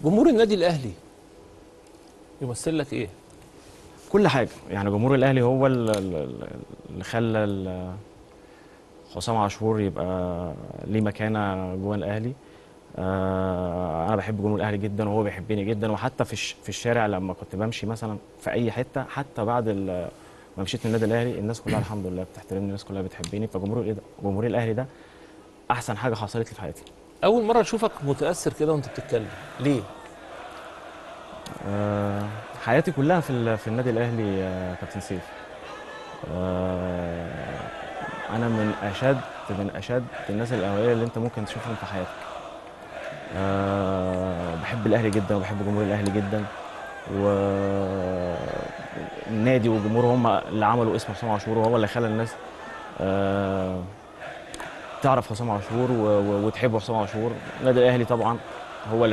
جمهور النادي الاهلي يمثل لك ايه؟ كل حاجه. يعني جمهور الاهلي هو اللي خلى حسام عاشور يبقى ليه مكانه جوه الاهلي. انا بحب جمهور الاهلي جدا وهو بيحبني جدا، وحتى في الشارع لما كنت بمشي مثلا في اي حته، حتى بعد ما مشيت من النادي الاهلي، الناس كلها الحمد لله بتحترمني، الناس كلها بتحبني. جمهور الاهلي ده احسن حاجه حصلت لي في حياتي. اول مره اشوفك متاثر كده وانت بتتكلم، ليه؟ آه، حياتي كلها في النادي الاهلي. كابتن سيف. آه، انا من اشد الناس الاهلاويه اللي انت ممكن تشوفهم في حياتك. بحب الاهلي جدا وبحب جمهور الاهلي جدا، والنادي وجمهوره هم اللي عملوا اسم حسام عاشور، وهو اللي خلى الناس آه، تعرف حسام عاشور وتحب حسام عاشور. النادي الاهلي طبعا هو اللي